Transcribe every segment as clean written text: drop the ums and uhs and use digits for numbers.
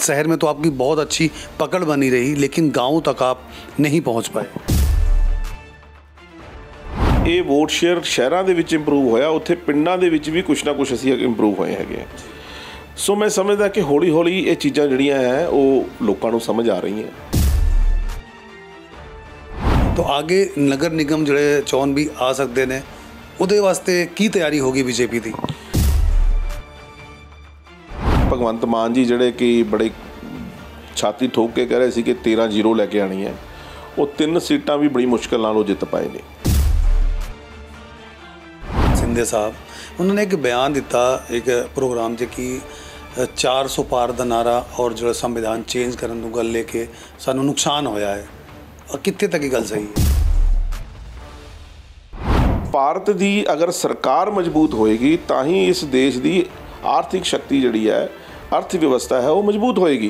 शहर में तो आपकी बहुत अच्छी पकड़ बनी रही, लेकिन गाँव तक आप नहीं पहुँच पाए। ਇਹ ਵੋਟ ਸ਼ੇਅਰ ਸ਼ਹਿਰਾਂ ਦੇ ਵਿੱਚ ਇੰਪਰੂਵ ਹੋਇਆ, ਉੱਥੇ ਪਿੰਡਾਂ ਦੇ ਵਿੱਚ ਵੀ ਕੁਛ ਨਾ ਕੁਛ ਅਸੀਂ ਇੰਪਰੂਵ ਹੋਏ ਹੈਗੇ। ਸੋ ਮੈਂ ਸਮਝਦਾ ਕਿ ਹੌਲੀ ਹੌਲੀ ਇਹ ਚੀਜ਼ਾਂ ਜਿਹੜੀਆਂ ਹੈ ਉਹ ਲੋਕਾਂ ਨੂੰ ਸਮਝ ਆ ਰਹੀਆਂ। तो आगे नगर निगम ਜਿਹੜੇ ਚੋਣ ਵੀ ਆ ਸਕਦੇ ਨੇ, ਉਹਦੇ ਵਾਸਤੇ ਕੀ ਤਿਆਰੀ ਹੋਗੀ ਬੀਜੇਪੀ ਦੀ? ਭਗਵੰਤ ਮਾਨ ਜੀ ਜਿਹੜੇ ਕਿ ਬੜੇ ਛਾਤੀ ਠੋਕ ਕੇ ਕਹਿ ਰਹੇ ਸੀ ਕਿ 13-0 ਲੈ ਕੇ ਆਣੀ ਹੈ, ਉਹ 3 ਸੀਟਾਂ ਵੀ ਬੜੀ ਮੁਸ਼ਕਿਲ ਨਾਲ ਉਹ ਜਿੱਤ ਪਾਏ ਨੇ। ਸਿੰਧੇ ਸਾਹਿਬ उन्होंने एक बयान दिता एक प्रोग्राम 'ਚ कि 400 पार ਦਾ ਨਾਰਾ और जो संविधान चेंज करन ਨੂੰ ਗੱਲ ਲੈ ਕੇ ਸਾਨੂੰ ਨੁਕਸਾਨ ਹੋਇਆ ਹੈ। ਕਿੱਥੇ ਤੱਕ ਇਹ ਗੱਲ ਸਹੀ ਹੈ? ਭਾਰਤ ਦੀ ਅਗਰ ਸਰਕਾਰ ਮਜ਼ਬੂਤ ਹੋਏਗੀ ਤਾਂ ਹੀ ਇਸ ਦੇਸ਼ ਦੀ ਆਰਥਿਕ ਸ਼ਕਤੀ ਜਿਹੜੀ ਹੈ, ਅਰਥ ਵਿਵਸਥਾ ਹੈ, ਉਹ ਮਜ਼ਬੂਤ ਹੋਏਗੀ।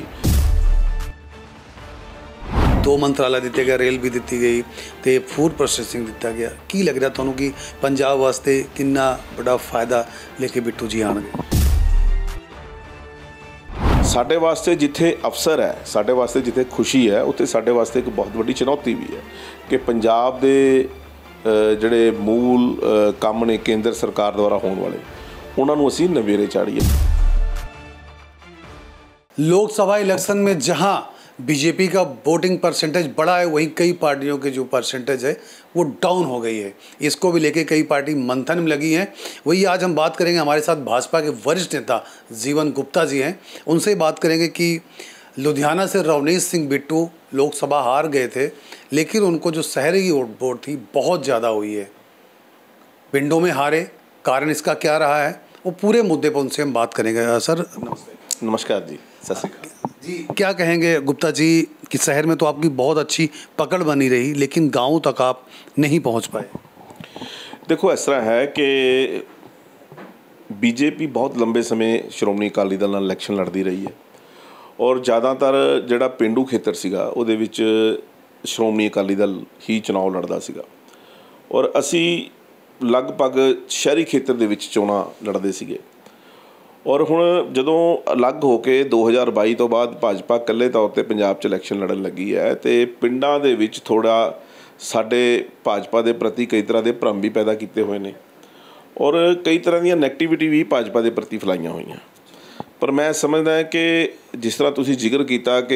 2 ਮੰਤਰਾਲੇ ਦਿੱਤੇ ਗਏ, ਰੇਲ ਵੀ ਦਿੱਤੀ ਗਈ ਤੇ ਫੂਡ ਪ੍ਰੋਸੈਸਿੰਗ ਦਿੱਤਾ ਗਿਆ। ਕੀ ਲੱਗ ਰਿਹਾ ਤੁਹਾਨੂੰ ਕਿ ਪੰਜਾਬ ਵਾਸਤੇ ਕਿੰਨਾ ਵੱਡਾ ਫਾਇਦਾ ਲੈ ਕੇ ਬਿੱਟੂ ਜੀ ਆਣਗੇ? ਸਾਡੇ ਵਾਸਤੇ ਜਿੱਥੇ ਅਵਸਰ ਹੈ, ਸਾਡੇ ਵਾਸਤੇ ਜਿੱਥੇ ਖੁਸ਼ੀ ਹੈ, ਉੱਥੇ ਸਾਡੇ ਵਾਸਤੇ ਇੱਕ ਬਹੁਤ ਵੱਡੀ ਚੁਣੌਤੀ ਵੀ ਹੈ ਕਿ ਪੰਜਾਬ ਦੇ ਜਿਹੜੇ ਮੂਲ ਕੰਮ ਨੇ ਕੇਂਦਰ ਸਰਕਾਰ ਦੁਆਰਾ ਹੋਣ ਵਾਲੇ, ਉਹਨਾਂ ਨੂੰ ਅਸੀਂ ਨਵੇਰੇ ਚਾੜੀਏ। लोकसभा इलेक्शन में जहां बीजेपी का वोटिंग परसेंटेज बढ़ा है, वहीं कई पार्टियों के जो परसेंटेज है वो डाउन हो गई है। इसको भी लेके कई पार्टी मंथन में लगी हैं। वही आज हम बात करेंगे, हमारे साथ भाजपा के वरिष्ठ नेता जीवन गुप्ता जी हैं, उनसे बात करेंगे कि लुधियाना से रवनीश सिंह बिट्टू लोकसभा हार गए थे, लेकिन उनको जो शहरी की वोट थी बहुत ज़्यादा हुई है। पिंडों में हारे, कारण इसका क्या रहा है, वो पूरे मुद्दे पर उनसे हम बात करेंगे। सर नमस्कार जी, सत श्री अकाल जी। क्या कहेंगे गुप्ता जी कि शहर में तो आपकी बहुत अच्छी पकड़ बनी रही, लेकिन गाँव तक आप नहीं पहुँच पाए? देखो, इस तरह है कि बीजेपी बहुत लंबे समय श्रोमणी अकाली दल नाल इलैक्शन लड़ती रही है और ज़्यादातर जिहड़ा पेंडू खेतर सीगा ਉਹਦੇ ਵਿੱਚ श्रोमणी अकाली दल ही चुनाव लड़दा सीगा और ਅਸੀਂ ਲਗਭਗ ਸ਼ਹਿਰੀ ਖੇਤਰ ਦੇ ਵਿੱਚ ਚੋਣਾਂ ਲੜਦੇ ਸੀਗੇ। ਔਰ ਹੁਣ ਜਦੋਂ ਅਲੱਗ ਹੋ ਕੇ 2022 ਤੋਂ ਬਾਅਦ ਭਾਜਪਾ ਇਕੱਲੇ ਤੌਰ 'ਤੇ ਪੰਜਾਬ 'ਚ ਇਲੈਕਸ਼ਨ ਲੜਨ ਲੱਗੀ ਹੈ ਅਤੇ ਪਿੰਡਾਂ ਦੇ ਵਿੱਚ ਥੋੜ੍ਹਾ ਸਾਡੇ ਭਾਜਪਾ ਦੇ ਪ੍ਰਤੀ ਕਈ ਤਰ੍ਹਾਂ ਦੇ ਭਰਮ ਵੀ ਪੈਦਾ ਕੀਤੇ ਹੋਏ ਨੇ ਔਰ ਕਈ ਤਰ੍ਹਾਂ ਦੀਆਂ ਨੈਗੇਟਿਵਿਟੀ ਵੀ ਭਾਜਪਾ ਦੇ ਪ੍ਰਤੀ ਫੈਲਾਈਆਂ ਹੋਈਆਂ। ਪਰ ਮੈਂ ਸਮਝਦਾ ਕਿ ਜਿਸ ਤਰ੍ਹਾਂ ਤੁਸੀਂ ਜ਼ਿਕਰ ਕੀਤਾ ਕਿ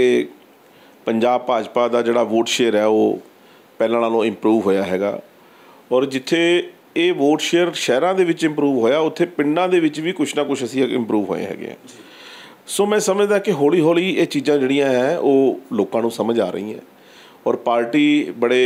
ਪੰਜਾਬ ਭਾਜਪਾ ਦਾ ਜਿਹੜਾ ਵੋਟ ਸ਼ੇਅਰ ਹੈ ਉਹ ਪਹਿਲਾਂ ਨਾਲੋਂ ਇੰਪਰੂਵ ਹੋਇਆ ਹੈਗਾ ਔਰ ਜਿੱਥੇ ਇਹ ਵੋਟ ਸ਼ੇਅਰ ਸ਼ਹਿਰਾਂ ਦੇ ਵਿੱਚ ਇੰਪਰੂਵ ਹੋਇਆ, ਉੱਥੇ ਪਿੰਡਾਂ ਦੇ ਵਿੱਚ ਵੀ ਕੁਛ ਨਾ ਕੁਛ ਅਸੀਂ ਇੰਪਰੂਵ ਹੋਏ ਹੈਗੇ। ਸੋ ਮੈਂ ਸਮਝਦਾ ਕਿ ਹੌਲੀ ਹੌਲੀ ਇਹ ਚੀਜ਼ਾਂ ਜਿਹੜੀਆਂ ਹੈ ਉਹ ਲੋਕਾਂ ਨੂੰ ਸਮਝ ਆ ਰਹੀਆਂ ਔਰ ਪਾਰਟੀ ਬੜੇ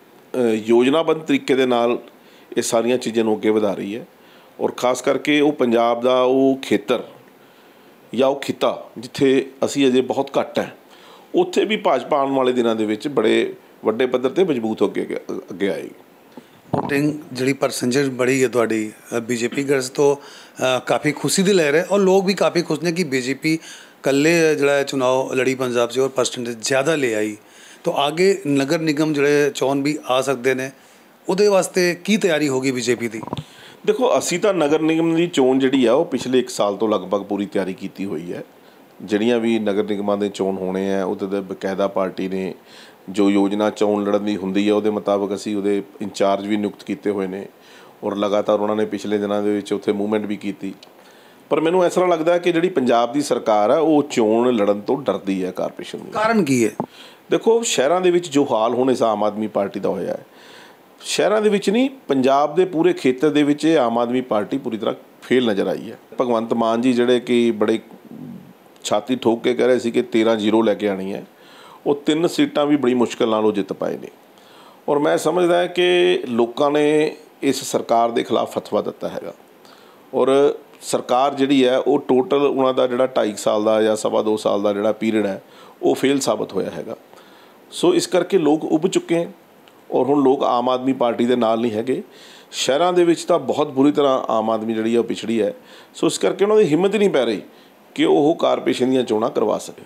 ਯੋਜਨਾਬੱਧ ਤਰੀਕੇ ਦੇ ਨਾਲ ਇਹ ਸਾਰੀਆਂ ਚੀਜ਼ਾਂ ਨੂੰ ਅੱਗੇ ਵਧਾ ਰਹੀ ਹੈ ਔਰ ਖਾਸ ਕਰਕੇ ਉਹ ਪੰਜਾਬ ਦਾ ਉਹ ਖੇਤਰ ਜਾਂ ਉਹ ਖਿੱਤਾ ਜਿੱਥੇ ਅਸੀਂ ਅਜੇ ਬਹੁਤ ਘੱਟ ਹੈ, ਉੱਥੇ ਵੀ ਭਾਜਪਾ ਆਉਣ ਵਾਲੇ ਦਿਨਾਂ ਦੇ ਵਿੱਚ ਬੜੇ ਵੱਡੇ ਪੱਧਰ 'ਤੇ ਮਜ਼ਬੂਤ ਹੋ ਕੇ ਅੱਗੇ ਆਏਗੀ। वोटिंग जी परसेंटेज बढ़ी है थोड़ी बीजेपी गर्ज तो काफ़ी खुशी की लहर है और लोग भी काफ़ी खुश ने कि बीजेपी कल्ले जो चुनाव लड़ी पंजाब से और परसेंटेज ज़्यादा ले आई। तो आगे नगर निगम जो चोन भी आ सकते हैं, ਉਹਦੇ वास्ते की तैयारी होगी बीजेपी की? देखो, ਅਸੀਂ ਤਾਂ ਨਗਰ ਨਿਗਮ ਦੀ ਚੋਣ ਜਿਹੜੀ ਆ ਉਹ ਪਿਛਲੇ 1 ਸਾਲ ਤੋਂ ਲਗਭਗ ਪੂਰੀ ਤਿਆਰੀ ਕੀਤੀ ਹੋਈ ਹੈ। ਜਿਹੜੀਆਂ ਵੀ ਨਗਰ ਨਿਗਮਾਂ ਦੇ ਚੋਣ ਹੋਣੇ ਆ ਉਹਦੇ ਤੇ ਬਕਾਇਦਾ ਪਾਰਟੀ ਨੇ ਜੋ ਯੋਜਨਾ ਚੋਣ ਲੜਨ ਦੀ ਹੁੰਦੀ ਹੈ ਉਹਦੇ ਮੁਤਾਬਕ ਅਸੀਂ ਉਹਦੇ ਇੰਚਾਰਜ ਵੀ ਨਿਯੁਕਤ ਕੀਤੇ ਹੋਏ ਨੇ ਔਰ ਲਗਾਤਾਰ ਉਹਨਾਂ ਨੇ ਪਿਛਲੇ ਦਿਨਾਂ ਦੇ ਵਿੱਚ ਉੱਥੇ ਮੂਵਮੈਂਟ ਵੀ ਕੀਤੀ। ਪਰ ਮੈਨੂੰ ਇਸ ਤਰ੍ਹਾਂ ਲੱਗਦਾ ਕਿ ਜਿਹੜੀ ਪੰਜਾਬ ਦੀ ਸਰਕਾਰ ਹੈ ਉਹ ਚੋਣ ਲੜਨ ਤੋਂ ਡਰਦੀ ਹੈ ਕਾਰਪੋਰੇਸ਼ਨ ਦੀ। ਕਾਰਨ ਕੀ ਹੈ? ਦੇਖੋ, ਸ਼ਹਿਰਾਂ ਦੇ ਵਿੱਚ ਜੋ ਹਾਲ ਹੁਣ ਇਸ ਆਮ ਆਦਮੀ ਪਾਰਟੀ ਦਾ ਹੋਇਆ ਹੈ, ਸ਼ਹਿਰਾਂ ਦੇ ਵਿੱਚ ਨਹੀਂ, ਪੰਜਾਬ ਦੇ ਪੂਰੇ ਖੇਤਰ ਦੇ ਵਿੱਚ ਇਹ ਆਮ ਆਦਮੀ ਪਾਰਟੀ ਪੂਰੀ ਤਰ੍ਹਾਂ ਫੇਲ ਨਜ਼ਰ ਆਈ ਹੈ। ਭਗਵੰਤ ਮਾਨ ਜੀ ਜਿਹੜੇ ਕਿ ਬੜੇ ਛਾਤੀ ਠੋਕ ਕੇ ਕਹਿ ਰਹੇ ਸੀ ਕਿ 13-0 ਲੈ ਕੇ ਆਣੀ ਹੈ, ਉਹ 3 ਸੀਟਾਂ ਵੀ ਬੜੀ ਮੁਸ਼ਕਿਲ ਨਾਲ ਉਹ ਜਿੱਤ ਪਾਏ ਨੇ ਔਰ ਮੈਂ ਸਮਝਦਾ ਕਿ ਲੋਕਾਂ ਨੇ ਇਸ ਸਰਕਾਰ ਦੇ ਖਿਲਾਫ ਫਤਵਾ ਦਿੱਤਾ ਹੈਗਾ ਔਰ ਸਰਕਾਰ ਜਿਹੜੀ ਹੈ ਉਹ ਟੋਟਲ ਉਹਨਾਂ ਦਾ ਜਿਹੜਾ 2.5 ਸਾਲ ਦਾ ਜਾਂ 2.25 ਸਾਲ ਦਾ ਜਿਹੜਾ ਪੀਰੀਅਡ ਹੈ ਉਹ ਫੇਲ ਸਾਬਤ ਹੋਇਆ ਹੈਗਾ। ਸੋ ਇਸ ਕਰਕੇ ਲੋਕ ਉੱਭ ਚੁੱਕੇ ਔਰ ਹੁਣ ਲੋਕ ਆਮ ਆਦਮੀ ਪਾਰਟੀ ਦੇ ਨਾਲ ਨਹੀਂ ਹੈਗੇ। ਸ਼ਹਿਰਾਂ ਦੇ ਵਿੱਚ ਤਾਂ ਬਹੁਤ ਬੁਰੀ ਤਰ੍ਹਾਂ ਆਮ ਆਦਮੀ ਜਿਹੜੀ ਹੈ ਉਹ ਪਿਛੜੀ ਹੈ। ਸੋ ਇਸ ਕਰਕੇ ਉਹਨਾਂ ਦੀ ਹਿੰਮਤ ਨਹੀਂ ਪੈ ਰਹੀ ਕਿ ਉਹ ਕਾਰਪੋਰੇਸ਼ਨ ਦੀਆਂ ਚੋਣਾਂ ਕਰਵਾ ਸਕੇ।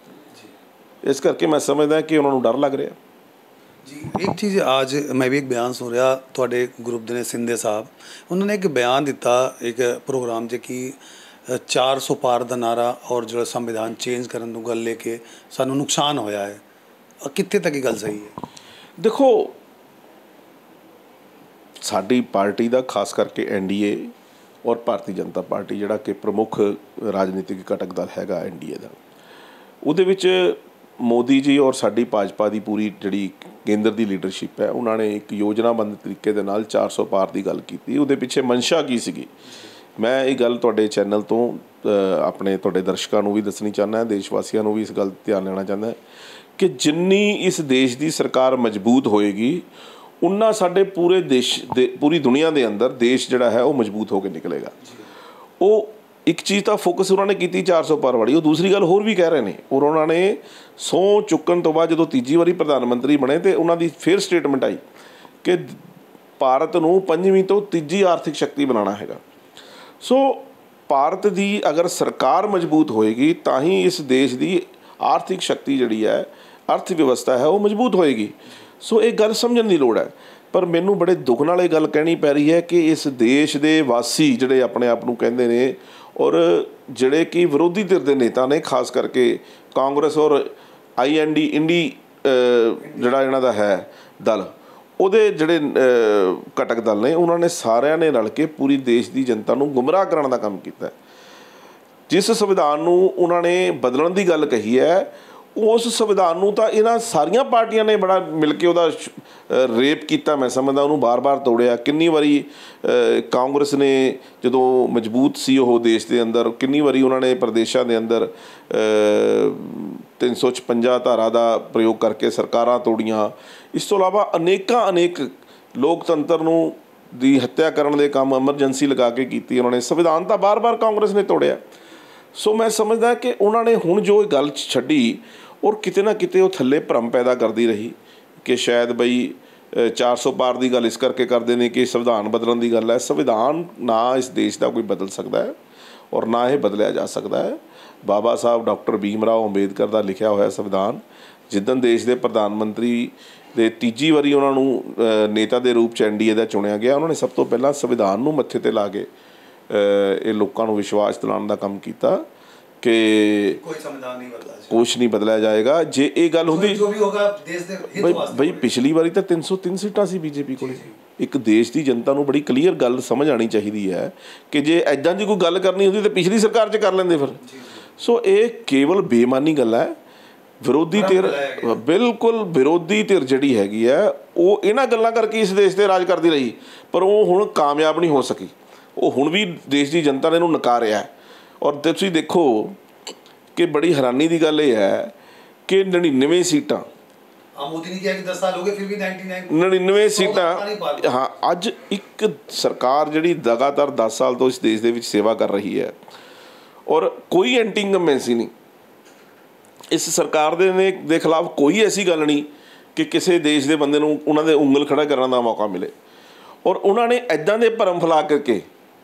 इस करके मैं समझदा कि उन्होंने डर लग रहा जी। एक चीज़ आज मैं भी एक बयान सुन रहा थोड़े ग्रुप दे सिंधे साहब, उन्होंने एक बयान दिता एक प्रोग्राम 'ਚ कि 400 ਪਾਰ ਦਾ ਨਾਰਾ ਔਰ ਜਿਹੜਾ ਸੰਵਿਧਾਨ ਚੇਂਜ ਕਰਨ ਨੂੰ ਗੱਲ ਲੈ ਕੇ ਸਾਨੂੰ ਨੁਕਸਾਨ ਹੋਇਆ ਹੈ, ਕਿੱਥੇ ਤੱਕ ਇਹ ਗੱਲ ਸਹੀ ਹੈ? ਦੇਖੋ, ਸਾਡੀ ਪਾਰਟੀ ਦਾ ਖਾਸ ਕਰਕੇ NDA ਔਰ ਭਾਰਤੀ ਜਨਤਾ ਪਾਰਟੀ ਜਿਹੜਾ ਕਿ ਪ੍ਰਮੁੱਖ ਰਾਜਨੀਤਿਕ ਘਟਕ ਦਲ ਹੈਗਾ NDA ਦਾ, ਉਹਦੇ ਵਿੱਚ ਮੋਦੀ ਜੀ ਔਰ ਸਾਡੀ ਭਾਜਪਾ ਦੀ ਪੂਰੀ ਜਿਹੜੀ ਕੇਂਦਰ ਦੀ ਲੀਡਰਸ਼ਿਪ ਹੈ, ਉਹਨਾਂ ਨੇ ਇੱਕ ਯੋਜਨਾਬੰਦ ਤਰੀਕੇ ਦੇ ਨਾਲ 400 ਪਾਰ ਦੀ ਗੱਲ ਕੀਤੀ। ਉਹਦੇ ਪਿੱਛੇ ਮਨਸ਼ਾ ਕੀ ਸੀਗੀ, ਮੈਂ ਇਹ ਗੱਲ ਤੁਹਾਡੇ ਚੈਨਲ ਤੋਂ ਆਪਣੇ ਤੁਹਾਡੇ ਦਰਸ਼ਕਾਂ ਨੂੰ ਵੀ ਦੱਸਣੀ ਚਾਹੁੰਦਾ, ਦੇਸ਼ ਵਾਸੀਆਂ ਨੂੰ ਵੀ ਇਸ ਗੱਲ ਧਿਆਨ ਲੈਣਾ ਚਾਹੁੰਦਾ ਕਿ ਜਿੰਨੀ ਇਸ ਦੇਸ਼ ਦੀ ਸਰਕਾਰ ਮਜ਼ਬੂਤ ਹੋਏਗੀ, ਉਨਾ ਸਾਡੇ ਪੂਰੇ ਦੇਸ਼ ਦੇ ਪੂਰੀ ਦੁਨੀਆ ਦੇ ਅੰਦਰ ਦੇਸ਼ ਜਿਹੜਾ ਹੈ ਉਹ ਮਜ਼ਬੂਤ ਹੋ ਕੇ ਨਿਕਲੇਗਾ। ਉਹ ਇੱਕ ਚੀਜ਼ ਤਾਂ ਫੋਕਸ ਉਹਨਾਂ ਨੇ ਕੀਤੀ 400 ਪਾਰ ਵਾਲੀ, ਉਹ ਦੂਸਰੀ ਗੱਲ ਹੋਰ ਵੀ ਕਹਿ ਰਹੇ ਨੇ। ਔਰ ਉਹਨਾਂ ਨੇ ਸਹੁੰ ਚੁੱਕਣ ਤੋਂ ਬਾਅਦ ਜਦੋਂ ਤੀਜੀ ਵਾਰੀ ਪ੍ਰਧਾਨ ਮੰਤਰੀ ਬਣੇ ਤਾਂ ਉਹਨਾਂ ਦੀ ਫਿਰ ਸਟੇਟਮੈਂਟ ਆਈ ਕਿ ਭਾਰਤ ਨੂੰ 5ਵੀਂ ਤੋਂ ਤੀਜੀ ਆਰਥਿਕ ਸ਼ਕਤੀ ਬਣਾਉਣਾ ਹੈਗਾ। ਸੋ ਭਾਰਤ ਦੀ ਅਗਰ ਸਰਕਾਰ ਮਜ਼ਬੂਤ ਹੋਏਗੀ ਤਾਂ ਹੀ ਇਸ ਦੇਸ਼ ਦੀ ਆਰਥਿਕ ਸ਼ਕਤੀ ਜਿਹੜੀ ਹੈ, ਅਰਥ ਵਿਵਸਥਾ ਹੈ, ਉਹ ਮਜ਼ਬੂਤ ਹੋਏਗੀ। ਸੋ ਇਹ ਗੱਲ ਸਮਝਣ ਦੀ ਲੋੜ ਹੈ। ਪਰ ਮੈਨੂੰ ਬੜੇ ਦੁੱਖ ਨਾਲ ਇਹ ਗੱਲ ਕਹਿਣੀ ਪੈ ਰਹੀ ਹੈ ਕਿ ਇਸ ਦੇਸ਼ ਦੇ ਵਾਸੀ ਜਿਹੜੇ ਆਪਣੇ ਆਪ ਨੂੰ ਕਹਿੰਦੇ ਨੇ ਔਰ ਜਿਹੜੇ ਕਿ ਵਿਰੋਧੀ ਧਿਰ ਦੇ ਨੇਤਾ ਨੇ, ਖਾਸ ਕਰਕੇ ਕਾਂਗਰਸ ਔਰ ਇੰਡੀ ਜਿਹੜਾ ਇਹਨਾਂ ਦਾ ਹੈ ਦਲ, ਉਹਦੇ ਜਿਹੜੇ ਘਟਕ ਦਲ ਨੇ, ਉਹਨਾਂ ਨੇ ਸਾਰਿਆਂ ਨੇ ਰਲ ਕੇ ਪੂਰੀ ਦੇਸ਼ ਦੀ ਜਨਤਾ ਨੂੰ ਗੁੰਮਰਾਹ ਕਰਨ ਦਾ ਕੰਮ ਕੀਤਾ। ਜਿਸ ਸੰਵਿਧਾਨ ਨੂੰ ਉਹਨਾਂ ਨੇ ਬਦਲਣ ਦੀ ਗੱਲ ਕਹੀ ਹੈ, ਉਸ ਸੰਵਿਧਾਨ ਨੂੰ ਤਾਂ ਇਹਨਾਂ ਸਾਰੀਆਂ ਪਾਰਟੀਆਂ ਨੇ ਬੜਾ ਮਿਲ ਕੇ ਉਹਦਾ ਰੇਪ ਕੀਤਾ। ਮੈਂ ਸਮਝਦਾ ਉਹਨੂੰ ਬਾਰ-ਬਾਰ ਤੋੜਿਆ। ਕਿੰਨੀ ਵਾਰੀ ਕਾਂਗਰਸ ਨੇ ਜਦੋਂ ਮਜ਼ਬੂਤ ਸੀ ਉਹ ਦੇਸ਼ ਦੇ ਅੰਦਰ, ਕਿੰਨੀ ਵਾਰੀ ਉਹਨਾਂ ਨੇ ਪ੍ਰਦੇਸ਼ਾਂ ਦੇ ਅੰਦਰ 356 ਧਾਰਾ ਦਾ ਪ੍ਰਯੋਗ ਕਰਕੇ ਸਰਕਾਰਾਂ ਤੋੜੀਆਂ। ਇਸ ਤੋਂ ਇਲਾਵਾ ਅਨੇਕ ਲੋਕਤੰਤਰ ਨੂੰ ਦੀ ਹੱਤਿਆ ਕਰਨ ਦੇ ਕੰਮ ਐਮਰਜੈਂਸੀ ਲਗਾ ਕੇ ਕੀਤੀ ਉਹਨਾਂ ਨੇ। ਸੰਵਿਧਾਨ ਤਾਂ ਬਾਰ-ਬਾਰ ਕਾਂਗਰਸ ਨੇ ਤੋੜਿਆ। ਸੋ ਮੈਂ ਸਮਝਦਾ ਕਿ ਉਹਨਾਂ ਨੇ ਹੁਣ ਜੋ ਇਹ ਗੱਲ ਛੱਡੀ, ਔਰ ਕਿਤੇ ਨਾ ਕਿਤੇ ਉਹ ਥੱਲੇ ਭਰਮ ਪੈਦਾ ਕਰਦੀ ਰਹੀ ਕਿ ਸ਼ਾਇਦ ਬਈ 400 ਪਾਰ ਦੀ ਗੱਲ ਇਸ ਕਰਕੇ ਕਰਦੇ ਨੇ ਕਿ ਸੰਵਿਧਾਨ ਬਦਲਣ ਦੀ ਗੱਲ ਹੈ। ਸੰਵਿਧਾਨ ਨਾ ਇਸ ਦੇਸ਼ ਦਾ ਕੋਈ ਬਦਲ ਸਕਦਾ ਹੈ ਔਰ ਨਾ ਇਹ ਬਦਲਿਆ ਜਾ ਸਕਦਾ ਹੈ। ਬਾਬਾ ਸਾਹਿਬ ਡਾਕਟਰ ਭੀਮ ਰਾਓ ਅੰਬੇਦਕਰ ਦਾ ਲਿਖਿਆ ਹੋਇਆ ਸੰਵਿਧਾਨ, ਜਿੱਦਣ ਦੇਸ਼ ਦੇ ਪ੍ਰਧਾਨ ਮੰਤਰੀ ਦੇ ਤੀਜੀ ਵਾਰੀ ਉਹਨਾਂ ਨੂੰ ਨੇਤਾ ਦੇ ਰੂਪ 'ਚ NDA ਦਾ ਚੁਣਿਆ ਗਿਆ, ਉਹਨਾਂ ਨੇ ਸਭ ਤੋਂ ਪਹਿਲਾਂ ਸੰਵਿਧਾਨ ਨੂੰ ਮੱਥੇ 'ਤੇ ਲਾ ਕੇ ਇਹ ਲੋਕਾਂ ਨੂੰ ਵਿਸ਼ਵਾਸ ਦਿਲਾਉਣ ਦਾ ਕੰਮ ਕੀਤਾ ਕਿ ਕੋਈ ਸੰਵਿਧਾਨ ਨਹੀਂ ਬਦਲਾ, ਕੁਛ ਨਹੀਂ ਬਦਲਿਆ ਜਾਏਗਾ। ਜੇ ਇਹ ਗੱਲ ਹੁੰਦੀ, ਜੋ ਵੀ ਹੋਗਾ ਦੇਸ਼ ਦੇ ਹਿੱਤ ਵਾਸਤੇ। ਬਈ ਪਿਛਲੀ ਵਾਰੀ ਤਾਂ 303 ਸੀਟਾਂ ਸੀ BJP ਕੋਲ। ਇੱਕ ਦੇਸ਼ ਦੀ ਜਨਤਾ ਨੂੰ ਬੜੀ ਕਲੀਅਰ ਗੱਲ ਸਮਝ ਆਉਣੀ ਚਾਹੀਦੀ ਹੈ ਕਿ ਜੇ ਇੱਦਾਂ ਦੀ ਕੋਈ ਗੱਲ ਕਰਨੀ ਹੁੰਦੀ ਤਾਂ ਪਿਛਲੀ ਸਰਕਾਰ 'ਚ ਕਰ ਲੈਂਦੇ ਫਿਰ। ਸੋ ਇਹ ਕੇਵਲ ਬੇਈਮਾਨੀ ਗੱਲ ਹੈ। ਵਿਰੋਧੀ ਧਿਰ, ਬਿਲਕੁਲ ਵਿਰੋਧੀ ਧਿਰ ਜਿਹੜੀ ਹੈਗੀ ਹੈ, ਉਹ ਇਹਨਾਂ ਗੱਲਾਂ ਕਰਕੇ ਇਸ ਦੇਸ਼ 'ਤੇ ਰਾਜ ਕਰਦੀ ਰਹੀ, ਪਰ ਉਹ ਹੁਣ ਕਾਮਯਾਬ ਨਹੀਂ ਹੋ ਸਕੀ। ਉਹ ਹੁਣ ਵੀ ਦੇਸ਼ ਦੀ ਜਨਤਾ ਨੇ ਇਹਨੂੰ ਨਕਾਰਿਆ। ਔਰ ਤੁਸੀਂ ਦੇਖੋ ਕਿ ਬੜੀ ਹੈਰਾਨੀ ਦੀ ਗੱਲ ਇਹ ਹੈ ਕਿ 99 ਸੀਟਾਂ, ਮੋਦੀ ਨੇ ਕਿਹਾ ਕਿ 10 ਸਾਲ ਹੋ ਗਏ ਫਿਰ ਵੀ 99 ਸੀਟਾਂ। ਹਾਂ, ਅੱਜ ਇੱਕ ਸਰਕਾਰ ਜਿਹੜੀ ਲਗਾਤਾਰ 10 ਸਾਲ ਤੋਂ ਇਸ ਦੇਸ਼ ਦੇ ਵਿੱਚ ਸੇਵਾ ਕਰ ਰਹੀ ਹੈ ਔਰ ਕੋਈ ਐਂਟੀ ਇਨਕੰਬੈਂਸੀ ਨਹੀਂ। ਇਸ ਸਰਕਾਰ ਦੇ ਖਿਲਾਫ ਕੋਈ ਐਸੀ ਗੱਲ ਨਹੀਂ ਕਿ ਕਿਸੇ ਦੇਸ਼ ਦੇ ਬੰਦੇ ਨੂੰ ਉਹਨਾਂ ਦੇ ਉਂਗਲ ਖੜਾ ਕਰਨ ਦਾ ਮੌਕਾ ਮਿਲੇ। ਔਰ ਉਹਨਾਂ ਨੇ ਇੱਦਾਂ ਦੇ ਭਰਮ ਫੈਲਾ ਕਰਕੇ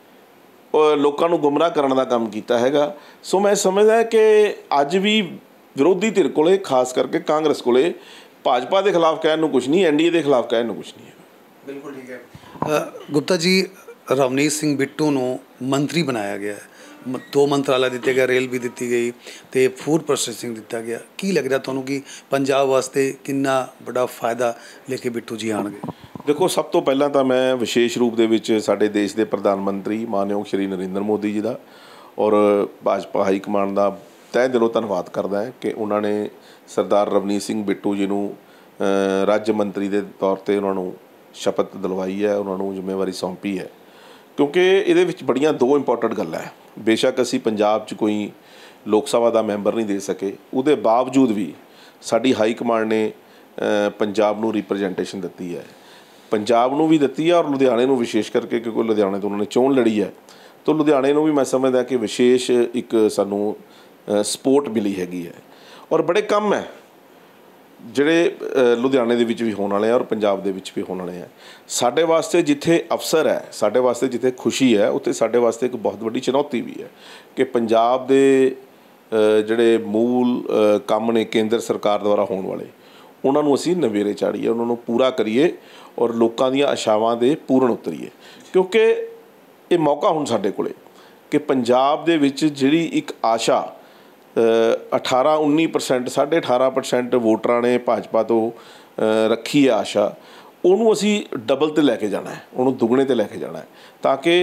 ਲੋਕਾਂ ਨੂੰ ਗੁੰਮਰਾਹ ਕਰਨ ਦਾ ਕੰਮ ਕੀਤਾ ਹੈਗਾ। ਸੋ ਮੈਂ ਸਮਝਦਾ ਕਿ ਅੱਜ ਵੀ ਵਿਰੋਧੀ ਧਿਰ ਕੋਲੇ, ਖਾਸ ਕਰਕੇ ਕਾਂਗਰਸ ਕੋਲੇ, ਭਾਜਪਾ ਦੇ ਖਿਲਾਫ ਕਹਿਣ ਨੂੰ ਕੁਛ ਨਹੀਂ, NDA ਦੇ ਖਿਲਾਫ ਕਹਿਣ ਨੂੰ ਕੁਛ ਨਹੀਂ ਹੈ। ਬਿਲਕੁਲ ਠੀਕ ਹੈ। ਗੁਪਤਾ ਜੀ, ਰਵਨੀਤ ਸਿੰਘ ਬਿੱਟੂ ਨੂੰ ਮੰਤਰੀ ਬਣਾਇਆ ਗਿਆ ਹੈ, 2 ਮੰਤਰਾਲਾ ਦਿੱਤੇ ਗਏ, ਰੇਲ ਵੀ ਦਿੱਤੀ ਗਈ ਅਤੇ ਫੂਡ ਪ੍ਰੋਸੈਸਿੰਗ ਦਿੱਤਾ ਗਿਆ। ਕੀ ਲੱਗ ਰਿਹਾ ਤੁਹਾਨੂੰ ਕਿ ਪੰਜਾਬ ਵਾਸਤੇ ਕਿੰਨਾ ਵੱਡਾ ਫਾਇਦਾ ਲੈ ਕੇ ਬਿੱਟੂ ਜੀ ਆਉਣਗੇ? ਦੇਖੋ, ਸਭ ਤੋਂ ਪਹਿਲਾਂ ਤਾਂ ਮੈਂ ਵਿਸ਼ੇਸ਼ ਰੂਪ ਦੇ ਵਿੱਚ ਸਾਡੇ ਦੇਸ਼ ਦੇ ਪ੍ਰਧਾਨ ਮੰਤਰੀ ਮਾਨਯੋਗ ਸ਼੍ਰੀ ਨਰਿੰਦਰ ਮੋਦੀ ਜੀ ਦਾ ਔਰ ਭਾਜਪਾ ਹਾਈ ਕਮਾਂਡ ਦਾ ਤਹਿ ਦਿਲੋਂ ਧੰਨਵਾਦ ਕਰਦਾ ਕਿ ਉਹਨਾਂ ਨੇ ਸਰਦਾਰ ਰਵਨੀਤ ਸਿੰਘ ਬਿੱਟੂ ਜੀ ਨੂੰ ਰਾਜ ਮੰਤਰੀ ਦੇ ਤੌਰ 'ਤੇ ਉਹਨਾਂ ਨੂੰ ਸ਼ਪਥ ਦਿਲਵਾਈ ਹੈ, ਉਹਨਾਂ ਨੂੰ ਜ਼ਿੰਮੇਵਾਰੀ ਸੌਂਪੀ ਹੈ। ਕਿਉਂਕਿ ਇਹਦੇ ਵਿੱਚ ਬੜੀਆਂ 2 ਇੰਪੋਰਟੈਂਟ ਗੱਲਾਂ ਹੈ। ਬੇਸ਼ੱਕ ਅਸੀਂ ਪੰਜਾਬ 'ਚ ਕੋਈ ਲੋਕ ਸਭਾ ਦਾ ਮੈਂਬਰ ਨਹੀਂ ਦੇ ਸਕੇ, ਉਹਦੇ ਬਾਵਜੂਦ ਵੀ ਸਾਡੀ ਹਾਈ ਕਮਾਂਡ ਨੇ ਪੰਜਾਬ ਨੂੰ ਰਿਪਰਜੈਂਟੇਸ਼ਨ ਦਿੱਤੀ ਹੈ, ਪੰਜਾਬ ਨੂੰ ਵੀ ਦਿੱਤੀ ਹੈ ਔਰ ਲੁਧਿਆਣੇ ਨੂੰ ਵਿਸ਼ੇਸ਼ ਕਰਕੇ, ਕਿਉਂਕਿ ਲੁਧਿਆਣੇ ਤੋਂ ਉਹਨਾਂ ਨੇ ਚੋਣ ਲੜੀ ਹੈ, ਤਾਂ ਲੁਧਿਆਣੇ ਨੂੰ ਵੀ ਮੈਂ ਸਮਝਦਾ ਕਿ ਵਿਸ਼ੇਸ਼ ਇੱਕ ਸਾਨੂੰ ਸਪੋਰਟ ਮਿਲੀ ਹੈਗੀ ਹੈ। ਔਰ ਬੜੇ ਕੰਮ ਹੈ ਜਿਹੜੇ ਲੁਧਿਆਣੇ ਦੇ ਵਿੱਚ ਵੀ ਹੋਣ ਵਾਲੇ ਆ ਔਰ ਪੰਜਾਬ ਦੇ ਵਿੱਚ ਵੀ ਹੋਣ ਵਾਲੇ ਆ। ਸਾਡੇ ਵਾਸਤੇ ਜਿੱਥੇ ਅਵਸਰ ਹੈ, ਸਾਡੇ ਵਾਸਤੇ ਜਿੱਥੇ ਖੁਸ਼ੀ ਹੈ, ਉੱਥੇ ਸਾਡੇ ਵਾਸਤੇ ਇੱਕ ਬਹੁਤ ਵੱਡੀ ਚੁਣੌਤੀ ਵੀ ਹੈ ਕਿ ਪੰਜਾਬ ਦੇ ਜਿਹੜੇ ਮੂਲ ਕੰਮ ਨੇ ਕੇਂਦਰ ਸਰਕਾਰ ਦੁਆਰਾ ਹੋਣ ਵਾਲੇ, ਉਹਨਾਂ ਨੂੰ ਅਸੀਂ ਨਵੇਰੇ ਚਾੜੀਏ, ਉਹਨਾਂ ਨੂੰ ਪੂਰਾ ਕਰੀਏ ਔਰ ਲੋਕਾਂ ਦੀਆਂ ਆਸ਼ਾਵਾਂ ਦੇ ਪੂਰਨ ਉਤਰੀਏ। ਕਿਉਂਕਿ ਇਹ ਮੌਕਾ ਹੁਣ ਸਾਡੇ ਕੋਲ ਕਿ ਪੰਜਾਬ ਦੇ ਵਿੱਚ ਜਿਹੜੀ ਇੱਕ ਆਸ਼ਾ 18-19% 18.5% ਵੋਟਰਾਂ ਨੇ ਭਾਜਪਾ ਤੋਂ ਰੱਖੀ ਹੈ ਆਸ਼ਾ, ਉਹਨੂੰ ਅਸੀਂ ਡਬਲ 'ਤੇ ਲੈ ਕੇ ਜਾਣਾ ਹੈ, ਉਹਨੂੰ ਦੁੱਗਣੇ 'ਤੇ ਲੈ ਕੇ ਜਾਣਾ ਹੈ, ਤਾਂ ਕਿ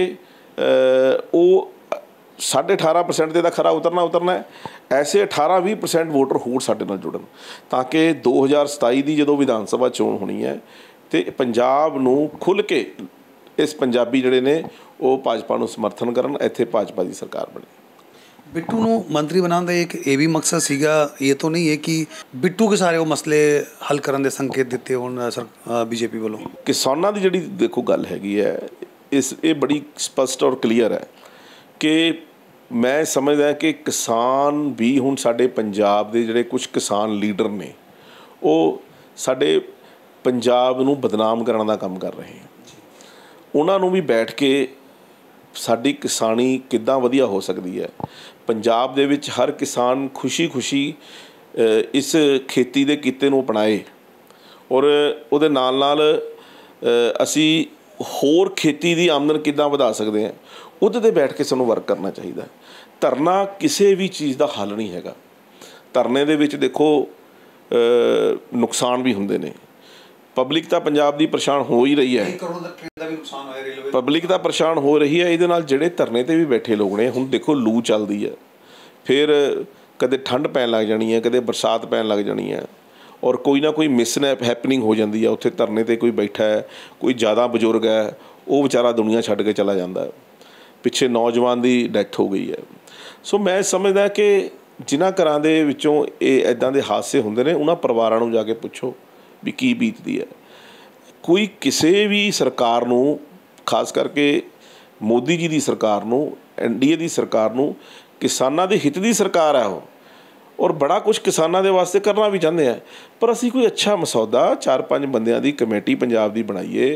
ਉਹ 18.5% 'ਤੇ ਤਾਂ ਖਰਾ ਉਤਰਨਾ ਹੈ, ਐਸੇ 18-20% ਵੋਟਰ ਹੋਰ ਸਾਡੇ ਨਾਲ ਜੁੜਨ, ਤਾਂ ਕਿ 2027 ਦੀ ਜਦੋਂ ਵਿਧਾਨ ਸਭਾ ਚੋਣ ਹੋਣੀ ਹੈ ਅਤੇ ਪੰਜਾਬ ਨੂੰ ਖੁੱਲ੍ਹ ਕੇ ਇਸ ਪੰਜਾਬੀ ਜਿਹੜੇ ਨੇ ਉਹ ਭਾਜਪਾ ਨੂੰ ਸਮਰਥਨ ਕਰਨ, ਇੱਥੇ ਭਾਜਪਾ ਦੀ ਸਰਕਾਰ ਬਣੇ। ਬਿੱਟੂ ਨੂੰ ਮੰਤਰੀ ਬਣਾਉਣ ਦਾ ਇੱਕ ਇਹ ਵੀ ਮਕਸਦ ਸੀਗਾ, ਇਹ ਤਾਂ ਨਹੀਂ ਹੈ ਕਿ ਬਿੱਟੂ ਕੇ ਸਾਰੇ ਉਹ ਮਸਲੇ ਹੱਲ ਕਰਨ ਦੇ ਸੰਕੇਤ ਦਿੱਤੇ ਹੋਣ ਬੀਜੇਪੀ ਵੱਲੋਂ? ਕਿਸਾਨਾਂ ਦੀ ਜਿਹੜੀ ਦੇਖੋ ਗੱਲ ਹੈਗੀ ਹੈ, ਇਹ ਬੜੀ ਸਪਸ਼ਟ ਔਰ ਕਲੀਅਰ ਹੈ ਕਿ ਮੈਂ ਸਮਝਦਾ ਕਿ ਕਿਸਾਨ ਵੀ ਹੁਣ ਸਾਡੇ ਪੰਜਾਬ ਦੇ ਜਿਹੜੇ ਕੁਝ ਕਿਸਾਨ ਲੀਡਰ ਨੇ ਉਹ ਸਾਡੇ ਪੰਜਾਬ ਨੂੰ ਬਦਨਾਮ ਕਰਨ ਦਾ ਕੰਮ ਕਰ ਰਹੇ ਹਨ। ਉਹਨਾਂ ਨੂੰ ਵੀ ਬੈਠ ਕੇ ਸਾਡੀ ਕਿਸਾਨੀ ਕਿੱਦਾਂ ਵਧੀਆ ਹੋ ਸਕਦੀ ਹੈ, ਪੰਜਾਬ ਦੇ ਵਿੱਚ ਹਰ ਕਿਸਾਨ ਖੁਸ਼ੀ ਇਸ ਖੇਤੀ ਦੇ ਕਿੱਤੇ ਨੂੰ ਅਪਣਾਏ, ਔਰ ਉਹਦੇ ਨਾਲ ਅਸੀਂ ਹੋਰ ਖੇਤੀ ਦੀ ਆਮਦਨ ਕਿੱਦਾਂ ਵਧਾ ਸਕਦੇ ਹਾਂ, ਉਹਦੇ 'ਤੇ ਬੈਠ ਕੇ ਸਾਨੂੰ ਵਰਕ ਕਰਨਾ ਚਾਹੀਦਾ। ਧਰਨਾ ਕਿਸੇ ਵੀ ਚੀਜ਼ ਦਾ ਹੱਲ ਨਹੀਂ ਹੈਗਾ। ਧਰਨੇ ਦੇ ਵਿੱਚ ਦੇਖੋ ਨੁਕਸਾਨ ਵੀ ਹੁੰਦੇ ਨੇ, ਪਬਲਿਕ ਤਾਂ ਪੰਜਾਬ ਦੀ ਪਰੇਸ਼ਾਨ ਹੋ ਹੀ ਰਹੀ ਹੈ, ਪਬਲਿਕ ਤਾਂ ਪਰੇਸ਼ਾਨ ਹੋ ਰਹੀ ਹੈ। ਇਹਦੇ ਨਾਲ ਜਿਹੜੇ ਧਰਨੇ 'ਤੇ ਵੀ ਬੈਠੇ ਲੋਕ ਨੇ, ਹੁਣ ਦੇਖੋ ਲੂ ਚੱਲਦੀ ਹੈ, ਫਿਰ ਕਦੇ ਠੰਡ ਪੈਣ ਲੱਗ ਜਾਣੀ ਹੈ, ਕਦੇ ਬਰਸਾਤ ਪੈਣ ਲੱਗ ਜਾਣੀ ਹੈ, ਔਰ ਕੋਈ ਨਾ ਕੋਈ ਮਿਸਨੈਪ ਹੈਪਨਿੰਗ ਹੋ ਜਾਂਦੀ ਹੈ। ਉੱਥੇ ਧਰਨੇ 'ਤੇ ਕੋਈ ਬੈਠਾ ਹੈ, ਕੋਈ ਜ਼ਿਆਦਾ ਬਜ਼ੁਰਗ ਹੈ, ਉਹ ਵਿਚਾਰਾ ਦੁਨੀਆ ਛੱਡ ਕੇ ਚਲਾ ਜਾਂਦਾ। ਪਿੱਛੇ ਨੌਜਵਾਨ ਦੀ ਡੈਥ ਹੋ ਗਈ ਹੈ। ਸੋ ਮੈਂ ਸਮਝਦਾ ਕਿ ਜਿਨ੍ਹਾਂ ਘਰਾਂ ਦੇ ਵਿੱਚੋਂ ਇਹ ਇੱਦਾਂ ਦੇ ਹਾਦਸੇ ਹੁੰਦੇ ਨੇ, ਉਹਨਾਂ ਪਰਿਵਾਰਾਂ ਨੂੰ ਜਾ ਕੇ ਪੁੱਛੋ ਵੀ ਕੀ ਬੀਤਦੀ ਹੈ। ਕੋਈ ਕਿਸੇ ਵੀ ਸਰਕਾਰ ਨੂੰ, ਖਾਸ ਕਰਕੇ ਮੋਦੀ ਜੀ ਦੀ ਸਰਕਾਰ ਨੂੰ, NDA ਦੀ ਸਰਕਾਰ ਨੂੰ, ਕਿਸਾਨਾਂ ਦੇ ਹਿੱਤ ਦੀ ਸਰਕਾਰ ਹੈ ਉਹ, ਔਰ ਬੜਾ ਕੁਛ ਕਿਸਾਨਾਂ ਦੇ ਵਾਸਤੇ ਕਰਨਾ ਵੀ ਚਾਹੁੰਦੇ ਆ, ਪਰ ਅਸੀਂ ਕੋਈ ਅੱਛਾ ਮਸੌਦਾ 4-5 ਬੰਦਿਆਂ ਦੀ ਕਮੇਟੀ ਪੰਜਾਬ ਦੀ ਬਣਾਈਏ,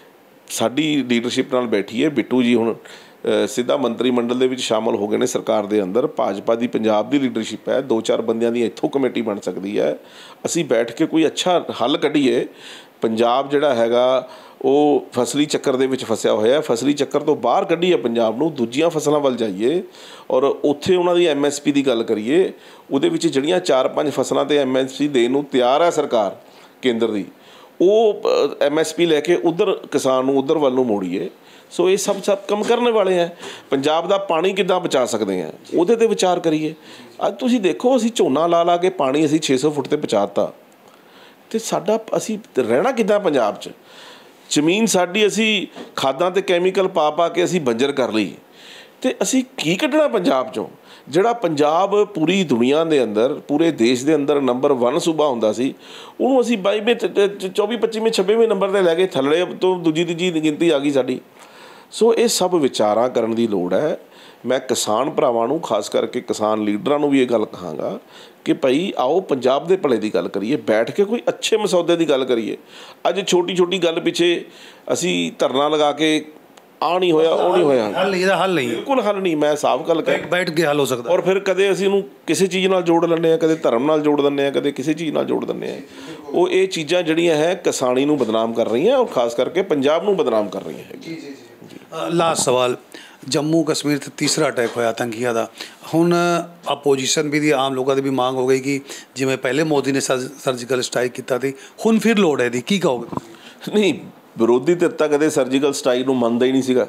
ਸਾਡੀ ਲੀਡਰਸ਼ਿਪ ਨਾਲ ਬੈਠੀਏ। ਬਿੱਟੂ ਜੀ ਹੁਣ ਸਿੱਧਾ ਮੰਤਰੀ ਮੰਡਲ ਦੇ ਵਿੱਚ ਸ਼ਾਮਲ ਹੋ ਗਏ ਨੇ ਸਰਕਾਰ ਦੇ ਅੰਦਰ, ਭਾਜਪਾ ਦੀ ਪੰਜਾਬ ਦੀ ਲੀਡਰਸ਼ਿਪ ਹੈ, 2-4 ਬੰਦਿਆਂ ਦੀ ਇੱਥੋਂ ਕਮੇਟੀ ਬਣ ਸਕਦੀ ਹੈ। ਅਸੀਂ ਬੈਠ ਕੇ ਕੋਈ ਅੱਛਾ ਹੱਲ ਕੱਢੀਏ। ਪੰਜਾਬ ਜਿਹੜਾ ਹੈਗਾ ਉਹ ਫਸਲੀ ਚੱਕਰ ਦੇ ਵਿੱਚ ਫਸਿਆ ਹੋਇਆ, ਫਸਲੀ ਚੱਕਰ ਤੋਂ ਬਾਹਰ ਕੱਢੀਏ ਪੰਜਾਬ ਨੂੰ, ਦੂਜੀਆਂ ਫਸਲਾਂ ਵੱਲ ਜਾਈਏ, ਔਰ ਉੱਥੇ ਉਹਨਾਂ ਦੀ MSP ਦੀ ਗੱਲ ਕਰੀਏ। ਉਹਦੇ ਵਿੱਚ ਜਿਹੜੀਆਂ 4-5 ਫਸਲਾਂ 'ਤੇ MSP ਦੇਣ ਨੂੰ ਤਿਆਰ ਹੈ ਸਰਕਾਰ ਕੇਂਦਰ ਦੀ, ਉਹ MSP ਲੈ ਕੇ ਉੱਧਰ ਕਿਸਾਨ ਨੂੰ ਉੱਧਰ ਵੱਲ ਨੂੰ ਮੋੜੀਏ। ਸੋ ਇਹ ਸਭ ਕੰਮ ਕਰਨ ਵਾਲੇ ਹੈ। ਪੰਜਾਬ ਦਾ ਪਾਣੀ ਕਿੱਦਾਂ ਬਚਾ ਸਕਦੇ ਹਾਂ, ਉਹਦੇ 'ਤੇ ਵਿਚਾਰ ਕਰੀਏ। ਅੱਜ ਤੁਸੀਂ ਦੇਖੋ, ਅਸੀਂ ਝੋਨਾ ਲਾ ਕੇ ਪਾਣੀ ਅਸੀਂ 600 ਫੁੱਟ 'ਤੇ ਪਹੁੰਚਾ ਦਿੱਤਾ, ਅਤੇ ਸਾਡਾ ਅਸੀਂ ਰਹਿਣਾ ਕਿੱਦਾਂ ਪੰਜਾਬ 'ਚ? ਜ਼ਮੀਨ ਸਾਡੀ ਅਸੀਂ ਖਾਦਾਂ ਅਤੇ ਕੈਮੀਕਲ ਪਾ ਕੇ ਅਸੀਂ ਬੰਜਰ ਕਰ ਲਈ, ਅਤੇ ਅਸੀਂ ਕੀ ਕੱਢਣਾ ਪੰਜਾਬ 'ਚੋਂ? ਜਿਹੜਾ ਪੰਜਾਬ ਪੂਰੀ ਦੁਨੀਆ ਦੇ ਅੰਦਰ, ਪੂਰੇ ਦੇਸ਼ ਦੇ ਅੰਦਰ ਨੰਬਰ 1 ਸੂਬਾ ਹੁੰਦਾ ਸੀ, ਉਹਨੂੰ ਅਸੀਂ 22ਵੇਂ 24ਵੇਂ 25ਵੇਂ 26ਵੇਂ ਨੰਬਰ 'ਤੇ ਲੈ ਕੇ ਥੱਲੇ ਤੋਂ ਦੂਜੀ ਤੀਜੀ ਗਿਣਤੀ ਆ ਗਈ ਸਾਡੀ। ਸੋ ਇਹ ਸਭ ਵਿਚਾਰਾਂ ਕਰਨ ਦੀ ਲੋੜ ਹੈ। ਮੈਂ ਕਿਸਾਨ ਭਰਾਵਾਂ ਨੂੰ, ਖਾਸ ਕਰਕੇ ਕਿਸਾਨ ਲੀਡਰਾਂ ਨੂੰ ਵੀ ਇਹ ਗੱਲ ਕਹਾਂਗਾ ਕਿ ਭਾਈ ਆਓ ਪੰਜਾਬ ਦੇ ਭਲੇ ਦੀ ਗੱਲ ਕਰੀਏ, ਬੈਠ ਕੇ ਕੋਈ ਅੱਛੇ ਮਸੌਦੇ ਦੀ ਗੱਲ ਕਰੀਏ। ਅੱਜ ਛੋਟੀ ਗੱਲ ਪਿੱਛੇ ਅਸੀਂ ਧਰਨਾ ਲਗਾ ਕੇ ਆ ਨਹੀਂ ਹੋਇਆ, ਉਹ ਨਹੀਂ ਹੋਇਆ, ਹੱਲ ਨਹੀਂ, ਬਿਲਕੁਲ ਹੱਲ ਨਹੀਂ। ਮੈਂ ਸਾਫ਼ ਗੱਲ ਕਰ, ਬੈਠ ਕੇ ਹੱਲ ਹੋ ਸਕਦਾ। ਔਰ ਫਿਰ ਕਦੇ ਅਸੀਂ ਉਹਨੂੰ ਕਿਸੇ ਚੀਜ਼ ਨਾਲ ਜੋੜ ਲੈਂਦੇ ਹਾਂ, ਕਦੇ ਧਰਮ ਨਾਲ ਜੋੜ ਦਿੰਦੇ ਹਾਂ, ਕਦੇ ਕਿਸੇ ਚੀਜ਼ ਨਾਲ ਜੋੜ ਦਿੰਦੇ ਹਾਂ। ਉਹ ਇਹ ਚੀਜ਼ਾਂ ਜਿਹੜੀਆਂ ਹੈ ਕਿਸਾਨੀ ਨੂੰ ਬਦਨਾਮ ਕਰ ਰਹੀਆਂ, ਔਰ ਖਾਸ ਕਰਕੇ ਪੰਜਾਬ ਨੂੰ ਬਦਨਾਮ ਕਰ ਰਹੀਆਂ ਹੈਗੀਆਂ। ਲਾਸਟ ਸਵਾਲ, ਜੰਮੂ ਕਸ਼ਮੀਰ 'ਤੇ ਤੀਸਰਾ ਅਟੈਕ ਹੋਇਆ ਆਤੰਕੀਆਂ ਦਾ। ਹੁਣ ਆਪੋਜੀਸ਼ਨ ਵੀ ਦੀ, ਆਮ ਲੋਕਾਂ ਦੀ ਵੀ ਮੰਗ ਹੋ ਗਈ ਕਿ ਜਿਵੇਂ ਪਹਿਲੇ ਮੋਦੀ ਨੇ ਸਰਜੀਕਲ ਸਟ੍ਰਾਈਕ ਕੀਤਾ ਸੀ, ਹੁਣ ਫਿਰ ਲੋੜ ਹੈ ਇਹਦੀ, ਕੀ ਕਹੋਗੇ ਤੁਸੀਂ? ਨਹੀਂ, ਵਿਰੋਧੀ ਧਿਰ ਤਾਂ ਕਦੇ ਸਰਜੀਕਲ ਸਟ੍ਰਾਈਕ ਨੂੰ ਮੰਨਦਾ ਹੀ ਨਹੀਂ ਸੀਗਾ,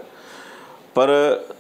ਪਰ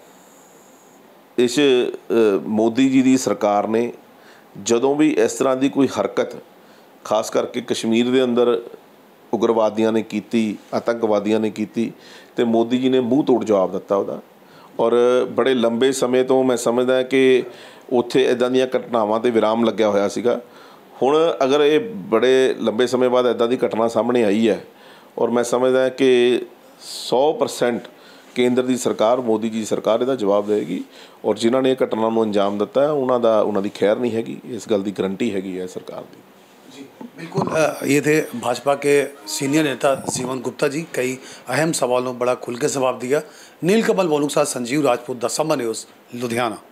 ਇਸ ਮੋਦੀ ਜੀ ਦੀ ਸਰਕਾਰ ਨੇ ਜਦੋਂ ਵੀ ਇਸ ਤਰ੍ਹਾਂ ਦੀ ਕੋਈ ਹਰਕਤ, ਖਾਸ ਕਰਕੇ ਕਸ਼ਮੀਰ ਦੇ ਅੰਦਰ ਉਗਰਵਾਦੀਆਂ ਨੇ ਕੀਤੀ, ਆਤੰਕਵਾਦੀਆਂ ਨੇ ਕੀਤੀ, ਅਤੇ ਮੋਦੀ ਜੀ ਨੇ ਮੂੰਹ ਤੋੜ ਜਵਾਬ ਦਿੱਤਾ ਉਹਦਾ। ਔਰ ਬੜੇ ਲੰਬੇ ਸਮੇਂ ਤੋਂ ਮੈਂ ਸਮਝਦਾ ਕਿ ਉੱਥੇ ਇੱਦਾਂ ਦੀਆਂ ਘਟਨਾਵਾਂ 'ਤੇ ਵਿਰਾਮ ਲੱਗਿਆ ਹੋਇਆ ਸੀਗਾ। ਹੁਣ ਅਗਰ ਇਹ ਬੜੇ ਲੰਬੇ ਸਮੇਂ ਬਾਅਦ ਇੱਦਾਂ ਦੀ ਘਟਨਾ ਸਾਹਮਣੇ ਆਈ ਹੈ, ਔਰ ਮੈਂ ਸਮਝਦਾ ਕਿ 100% ਕੇਂਦਰ ਦੀ ਸਰਕਾਰ, ਮੋਦੀ ਜੀ ਦੀ ਸਰਕਾਰ ਇਹਦਾ ਜਵਾਬ ਦੇਵੇਗੀ, ਔਰ ਜਿਨ੍ਹਾਂ ਨੇ ਇਹ ਘਟਨਾ ਨੂੰ ਅੰਜਾਮ ਦਿੱਤਾ ਹੈ ਉਹਨਾਂ ਦੀ ਖੈਰ नहीं हैगी, इस गल की गारंटी हैगी है सरकार की। जी बिल्कुल, ये थे भाजपा के सीनियर नेता जीवन गुप्ता जी। कई अहम सवालों बड़ा खुल के जवाब दिया। नीलकमल बोलू के साथ संजीव राजपूत, द समय न्यूज़, लुधियाना।